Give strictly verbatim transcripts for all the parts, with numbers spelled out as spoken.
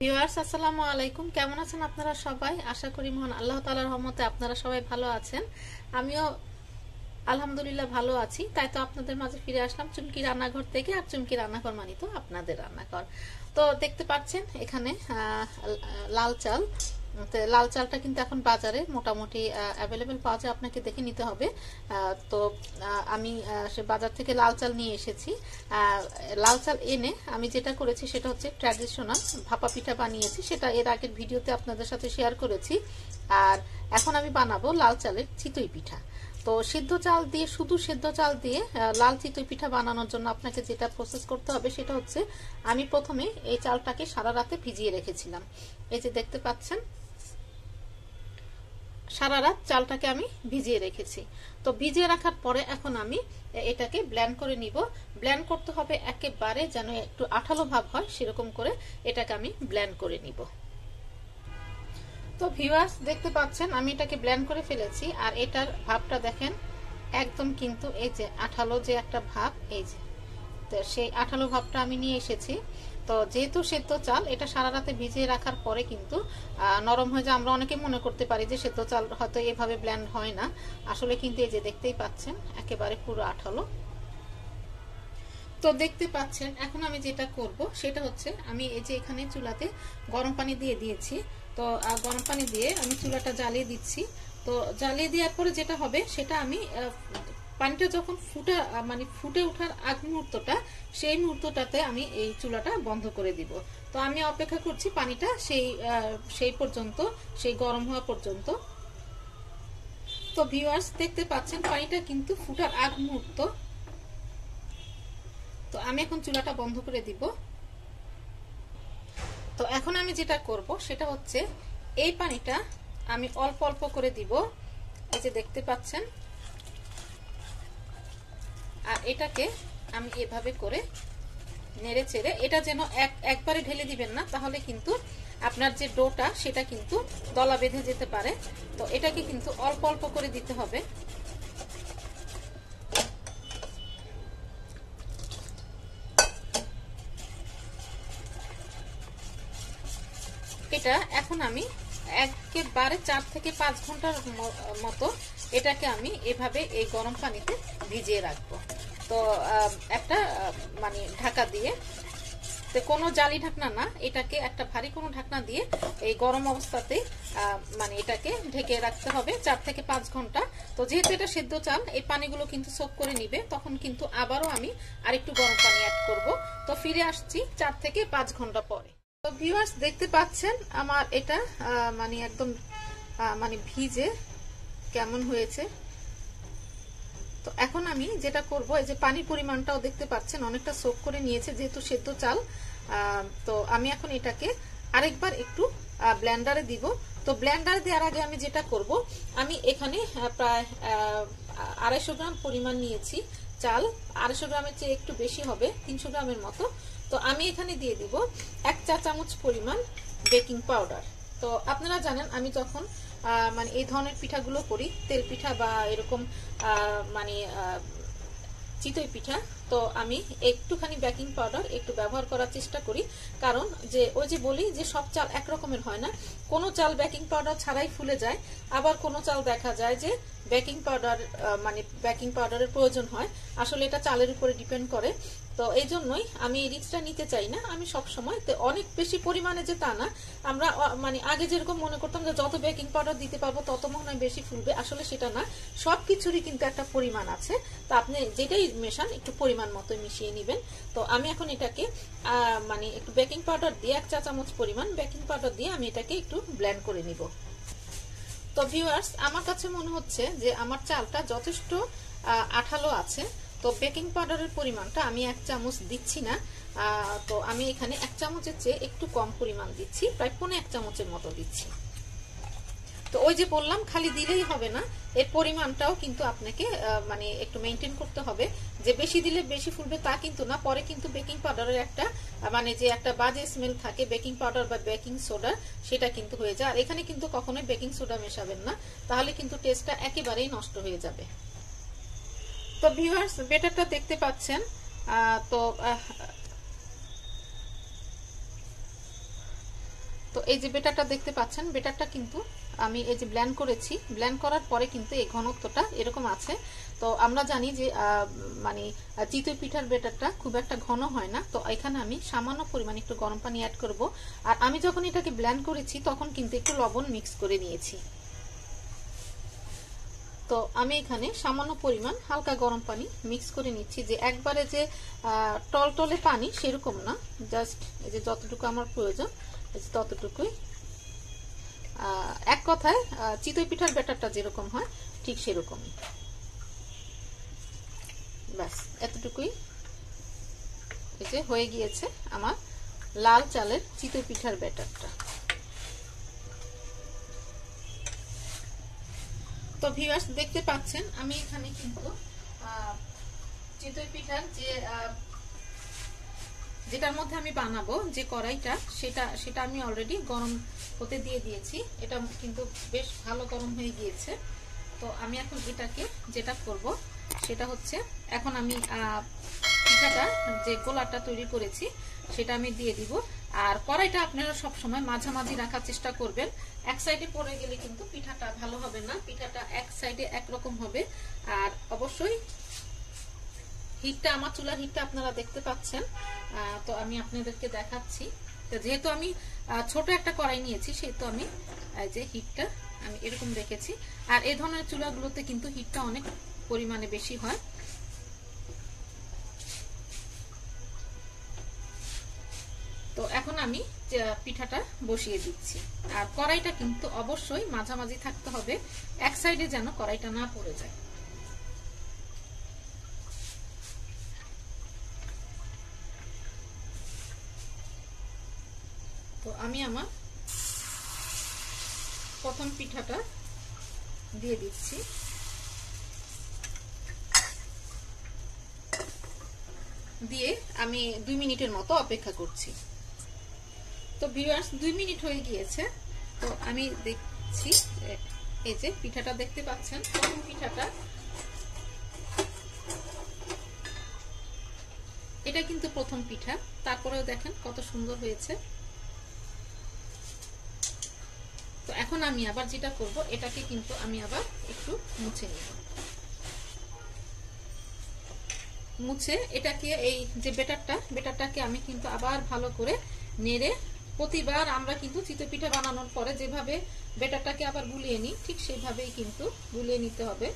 Viewers আসসালামু আলাইকুম, কেমন আছেন আপনারা সবাই? আশা করি মহান আল্লাহ তাআলার রহমতে আপনারা সবাই ভালো আছেন। আমিও আলহামদুলিল্লাহ ভালো আছি। তাই তো আপনাদের মাঝে ফিরে আসলাম চুমকি রান্নাঘর থেকে। আর চুমকি রান্নাঘর মানে তো আপনাদের রান্নাঘর। তো দেখতে পাচ্ছেন এখানে লাল চাল, লাল চালটা কিন্তু এখন বাজারে মোটামুটি অ্যাভেলেবেল পাওয়া যায়, আপনাকে দেখে নিতে হবে। তো আমি সে বাজার থেকে লাল চাল নিয়ে এসেছি। লাল চাল এনে আমি যেটা করেছি সেটা হচ্ছে ট্র্যাডিশনাল ভাপা পিঠা বানিয়েছি, সেটা এর আগের ভিডিওতে আপনাদের সাথে শেয়ার করেছি। আর এখন আমি বানাবো লাল চালের চিতই পিঠা। তো সিদ্ধ চাল দিয়ে, শুধু সিদ্ধ চাল দিয়ে লাল চিতই পিঠা বানানোর জন্য আপনাকে যেটা প্রসেস করতে হবে সেটা হচ্ছে, আমি প্রথমে এই চালটাকে সারা রাতে ভিজিয়ে রেখেছিলাম। এই যে দেখতে পাচ্ছেন সারা রাত চালটাকে আমি ভিজিয়ে রেখেছি। তো ভিজিয়ে রাখার পরে এখন আমি এটাকে ব্লেন্ড করে নিব। ব্লেন্ড করতে হবে একেবারে যেন একটু আঠালো ভাব হয়, সেরকম করে এটাকে আমি ব্লেন্ড করে নিব। তো ভিউয়ার্স দেখতে পাচ্ছেন আমি এটাকে ব্লেন্ড করে ফেলেছি। আর এটার ভাবটা দেখেন একদম কিন্তু এই যে আঠালো যে একটা ভাব, এই যে তো সেই আঠালো ভাবটা আমি নিয়ে এসেছি। তো যেহেতু সেদ্ধ চাল, এটা সারা রাতে ভিজিয়ে রাখার পরে কিন্তু নরম হয়ে যায়। আমরা অনেকে মনে করতে পারি যে সেদ্ধ চাল হয়তো এভাবে ব্লেন্ড হয় না, আসলে কিন্তু এই যে দেখতেই পাচ্ছেন একেবারে পুরো আঠালো। তো দেখতে পাচ্ছেন এখন আমি যেটা করব সেটা হচ্ছে, আমি এই যে এখানে চুলাতে গরম পানি দিয়ে দিয়েছি। তো গরম পানি দিয়ে আমি চুলাটা জ্বালিয়ে দিচ্ছি। তো জ্বালিয়ে দেওয়ার পরে যেটা হবে সেটা, আমি পানিটা যখন ফুটে মানে ফুটে ওঠার আগ মুহূর্তটা, সেই মুহূর্তটাতে আমি এই চুলাটা বন্ধ করে দিব। তো আমি অপেক্ষা করছি পানিটা সেই সেই পর্যন্ত, সেই গরম হওয়া পর্যন্ত। তো ভিউয়ার্স দেখতে পাচ্ছেন পানিটা কিন্তু ফুটার আগ মুহূর্ত। তো আমি এখন চুলাটা বন্ধ করে দিব। তো এখন আমি যেটা করব সেটা হচ্ছে, এই পানিটা আমি অল্প অল্প করে দিব, এই যে দেখতে পাচ্ছেন। আর এটাকে আমি এভাবে করে নেড়ে চেড়ে, এটা যেন এক একবারে ঢেলে দিবেন না, তাহলে কিন্তু আপনার যে ডোটা সেটা কিন্তু দলা বেঁধে যেতে পারে। তো এটাকে কিন্তু অল্প অল্প করে দিতে হবে। এটা এখন আমি একেবারে চার থেকে পাঁচ ঘন্টার মতো এটাকে আমি এভাবে এই গরম পানিতে ভিজিয়ে রাখবো। তো একটা মানে ঢাকা দিয়ে, তো কোনো জালি ঢাকনা না, এটাকে একটা ভারী কোনো ঢাকনা দিয়ে এই গরম অবস্থাতে মানে এটাকে ঢেকে রাখতে হবে চার থেকে পাঁচ ঘন্টা। তো যেহেতু এটা সেদ্ধ চাল, এই পানিগুলো কিন্তু সোক করে নিবে, তখন কিন্তু আবারও আমি আরেকটু গরম পানি অ্যাড করব। তো ফিরে আসছি চার থেকে পাঁচ ঘন্টা পরে। তো ভিউয়ার্স দেখতে পাচ্ছেন আমার এটা মানে একদম মানে ভিজে কেমন হয়েছে। তো এখন আমি যেটা করব, এই যে পানির পরিমাণটাও দেখতে পাচ্ছেন অনেকটা সোক করে নিয়েছে যেহেতু সেদ্ধ চাল। তো আমি এখন এটাকে আরেকবার একটু ব্লেন্ডারে দিব। তো ব্লেন্ডারে দেওয়ার আগে আমি যেটা করব, আমি এখানে প্রায় আড়াইশো গ্রাম পরিমাণ নিয়েছি চাল। আড়াইশো গ্রামের চেয়ে একটু বেশি হবে, তিনশো গ্রামের মতো। তো আমি এখানে দিয়ে দিব এক চা চামচ পরিমাণ বেকিং পাউডার। তো আপনারা জানেন আমি যখন মানে এই ধরনের পিঠাগুলো করি, তেল পিঠা বা এরকম মানে চিতই পিঠা, তো আমি একটুখানি বেকিং পাউডার একটু ব্যবহার করার চেষ্টা করি। কারণ যে ওই যে বলি যে সব চাল একরকমের হয় না, কোনো চাল বেকিং পাউডার ছাড়াই ফুলে যায়, আবার কোনো চাল দেখা যায় যে বেকিং পাউডার মানে বেকিং পাউডারের প্রয়োজন হয়। আসলে এটা চালের উপরে ডিপেন্ড করে। তো এই জন্যই আমি এই রিস্কটা নিতে চাই না। আমি সব সময় অনেক বেশি পরিমাণে যে তা না, আমরা মানে আগে যেরকম মনে করতাম যে যত বেকিং পাউডার দিতে পারবো তত মনে হয় বেশি ফুলবে, আসলে সেটা না। সব কিছুরই কিন্তু একটা পরিমাণ আছে। তো আপনি যেটাই মেশান একটু পরিমাণ মতো মিশিয়ে নেবেন। তো আমি এখন এটাকে মানে একটু বেকিং পাউডার দিয়ে, এক চা চামচ পরিমাণ বেকিং পাউডার দিয়ে আমি এটাকে একটু ব্লেন্ড করে নিব। তো ভিউয়ার্স আমার কাছে মনে হচ্ছে যে আমার চালটা যথেষ্ট আঠালো আছে। তো বেকিং পাউডারের পরিমাণটা আমি এক চামচ দিচ্ছি না, তো আমি এখানে এক চামচের চেয়ে একটু কম পরিমাণ দিচ্ছি, প্রায় পৌনে এক চামচের মতো দিচ্ছি। তো ওই যে বললাম খালি দিলেই হবে না, এর পরিমাণটাও কিন্তু আপনাকে মানে একটু মেনটেন করতে হবে। যে বেশি দিলে বেশি ফুলবে তা কিন্তু না, পরে কিন্তু বেকিং পাউডারের একটা মানে যে একটা বাজে স্মেল থাকে বেকিং পাউডার বা বেকিং সোডা, সেটা কিন্তু হয়ে যায়। আর এখানে কিন্তু কখনোই বেকিং সোডা মেশাবেন না, তাহলে কিন্তু টেস্টটা একেবারেই নষ্ট হয়ে যাবে। তো ভিউয়ার্স ব্যাটারটা দেখতে পাচ্ছেন। তো তো এই যে বেটারটা দেখতে পাচ্ছেন, বেটারটা কিন্তু আমি এই যে ব্লেন্ড করেছি, ব্লেন্ড করার পরে কিন্তু এই ঘনত্বটা এরকম আছে। তো আমরা জানি যে মানে চিতই পিঠার বেটারটা খুব একটা ঘন হয় না। তো এখানে আমি সামান্য পরিমাণে একটু গরম পানি অ্যাড করব। আর আমি যখন এটাকে ব্লেন্ড করেছি তখন কিন্তু একটু লবণ মিক্স করে নিয়েছি। তো আমি এখানে সামান্য পরিমাণ হালকা গরম পানি মিক্স করে নিচ্ছি, যে একবারে যে টলটলে পানি সেরকম না, জাস্ট এই যে যতটুকু আমার প্রয়োজন ততটুকুই। এক কথায় চিতই পিঠার ব্যাটারটা যেরকম হয় ঠিক সেরকমই, ব্যাস এতটুকুই। এই যে হয়ে গিয়েছে আমার লাল চালের চিতই পিঠার ব্যাটারটা। তো ভিউয়ার্স দেখতে পাচ্ছেন আমি এখানে কিন্তু চিতই পিঠার যে যেটার মধ্যে আমি বানাবো যে কড়াইটা, সেটা সেটা আমি অলরেডি গরম হতে দিয়ে দিয়েছি। এটা কিন্তু বেশ ভালো গরম হয়ে গিয়েছে। তো আমি এখন এটাকে যেটা করব সেটা হচ্ছে, এখন আমি পিঠাটা যে গোলাটা তৈরি করেছি সেটা আমি দিয়ে দিব। আর কড়াইটা আপনারা সব সময় মাঝামাঝি রাখার চেষ্টা করবেন, এক সাইডে পড়ে গেলে কিন্তু পিঠাটা ভালো হবে না, পিঠাটা এক সাইডে একরকম হবে। আর অবশ্যই হিটটা, আমার চুলার হিটটা আপনারা দেখতে পাচ্ছেন। তো আমি আপনাদেরকে দেখাচ্ছি। তো যেহেতু আমি ছোট একটা কড়াই নিয়েছি সেহেতু আমি এই যে হিটটা আমি এরকম রেখেছি। আর এই ধরনের চুলাগুলোতে কিন্তু হিটটা অনেক পরিমাণে বেশি হয়। তো এখন আমি পিঠাটা বসিয়ে দিচ্ছি। আর কড়াইটা কিন্তু অবশ্যই মাঝামাঝি থাকতে হবে, এক সাইডে যেন কড়াইটা না পড়ে যায়। তো আমি আমার প্রথম পিঠাটা দিয়ে দিচ্ছি। দিয়ে আমি দুই মিনিটের মতো অপেক্ষা করছি। তো ভিউয়ার্স দুই মিনিট হয়ে গিয়েছে। তো আমি দেখছি এই যে পিঠাটা দেখতে পাচ্ছেন, প্রথম পিঠাটা এটা কিন্তু প্রথম পিঠা, তারপরেও দেখেন কত সুন্দর হয়েছে। তো এখন আমি আবার যেটা করব, এটাকে কিন্তু আমি আবার একটু মুছে নিব। মুছে এটাকে এই যে বেটারটা বেটারটাকে আমি কিন্তু আবার ভালো করে নেড়ে, প্রতিবার আমরা কিন্তু চিতই পিঠা বানানোর পরে যেভাবে বেটারটাকে আবার গুলিয়ে নিই ঠিক সেইভাবেই কিন্তু গুলিয়ে নিতে হবে।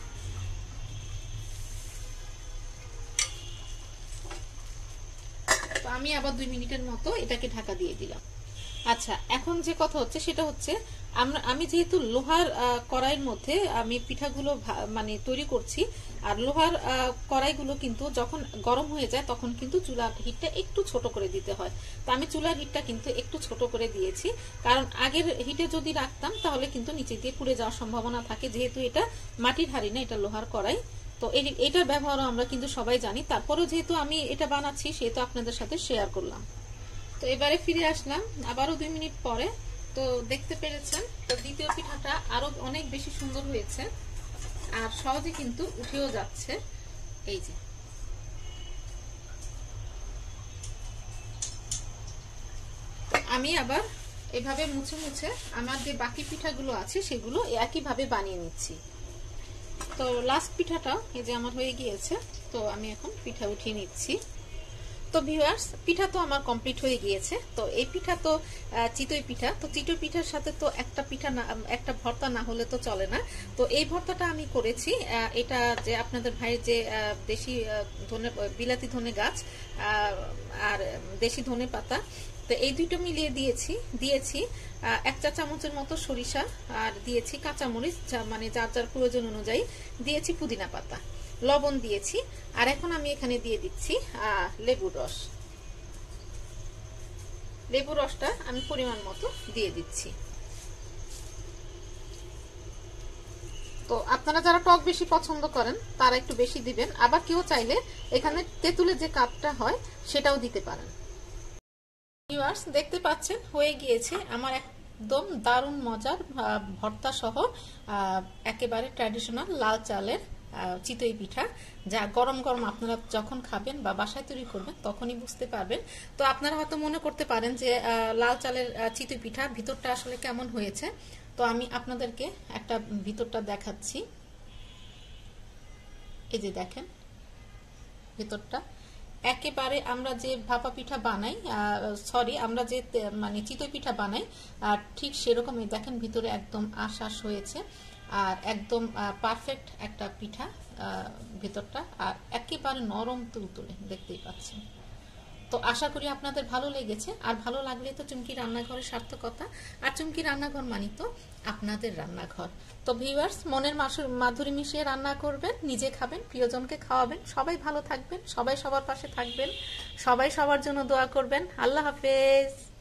তো আমি আবার দুই মিনিটের মতো এটাকে ঢাকা দিয়ে দিলাম। আচ্ছা, এখন যে কথা হচ্ছে সেটা হচ্ছে, আমরা আমি যেহেতু লোহার কড়াইয়ের মধ্যে আমি পিঠাগুলো মানে তৈরি করছি, আর লোহার কড়াইগুলো কিন্তু যখন গরম হয়ে যায় তখন কিন্তু চুলার হিটটা একটু ছোট করে দিতে হয়। তো আমি চুলার হিটটা কিন্তু একটু ছোট করে দিয়েছি, কারণ আগের হিটে যদি রাখতাম তাহলে কিন্তু নিচে দিয়ে পুড়ে যাওয়ার সম্ভাবনা থাকে, যেহেতু এটা মাটির হাঁড়ি না, এটা লোহার কড়াই। তো এটার ব্যবহারও আমরা কিন্তু সবাই জানি, তারপরেও যেহেতু আমি এটা বানাচ্ছি সেহেতু আপনাদের সাথে শেয়ার করলাম। তো এবারে ফিরে আসলাম আবারও দুই মিনিট পরে। তো দেখতে পেরেছেন, তো দ্বিতীয় পিঠাটা আরো অনেক বেশি সুন্দর হয়েছে আর সহজে কিন্তু উঠেও যাচ্ছে। এই যে আমি আবার এভাবে মুছে মুছে আমার যে বাকি পিঠাগুলো আছে সেগুলো একইভাবে বানিয়ে নিচ্ছি। তো লাস্ট পিঠাটা এই যে আমার হয়ে গিয়েছে। তো আমি এখন পিঠা উঠিয়ে নিচ্ছি। তো ভিউয়ার্স পিঠা তো আমার কমপ্লিট হয়ে গিয়েছে। তো এই পিঠা তো চিতই পিঠা, তো চিতই পিঠার সাথে তো একটা পিঠা না, একটা ভর্তা না হলে তো চলে না। তো এই ভর্তাটা আমি করেছি, এটা যে আপনাদের ভাইয়ের যে দেশি ধনে বিলাতি ধনে গাছ আর দেশি ধনে পাতা, তো এই দুটো মিলিয়ে দিয়েছি দিয়েছি এক চা চামচের মতো সরিষা, আর দিয়েছি কাঁচামরিচ, মানে যার যার প্রয়োজন অনুযায়ী দিয়েছি পুদিনা পাতা, লবণ দিয়েছি। আর এখন আমি এখানে দিয়ে দিচ্ছি লেবুর রস। লেবুর রসটা আমি পরিমাণ মতো দিয়ে দিচ্ছি। তো আপনারা যারা টক বেশি পছন্দ করেন তারা একটু বেশি দিবেন, আবার কেউ চাইলে এখানে তেঁতুলের যে কাপটা হয় সেটাও দিতে পারেন। ভিউয়ার্স দেখতে পাচ্ছেন হয়ে গিয়েছে আমার একদম দারুণ মজার ভর্তা সহ একেবারে ট্র্যাডিশনাল লাল চালের চিতই পিঠা, যা গরম গরম আপনারা যখন খাবেন বা বাসায় তৈরি করবেন তখনই বুঝতে পারবেন। তো আপনারা হয়তো মনে করতে পারেন যে লাল চালের চিতই পিঠা ভিতরটা আসলে কেমন হয়েছে। তো আমি আপনাদেরকে একটা ভিতরটা দেখাচ্ছি। এই যে দেখেন ভিতরটা একেবারে আমরা যে ভাপা পিঠা বানাই, সরি আমরা যে মানে চিতই পিঠা বানাই ঠিক সেরকমই দেখেন ভিতরে একদম আশ্বাস হয়েছে, আর একদম পারফেক্ট একটা পিঠা ভিতরটা, আর একেবারে নরম তুলতুলে দেখতেই পাচ্ছেন। তো আশা করি আপনাদের ভালো লেগেছে, আর ভালো লাগলে তো চুমকি রান্নাঘরের সার্থকতা, আর চুমকি রান্নাঘর মানি তো আপনাদের রান্নাঘর। তো ভিউয়ার্স, মনের মাধুরী মিশিয়ে রান্না করবেন, নিজে খাবেন, প্রিয়জনকে খাওয়াবেন, সবাই ভালো থাকবেন, সবাই সবার পাশে থাকবেন, সবাই সবার জন্য দোয়া করবেন। আল্লাহ হাফেজ।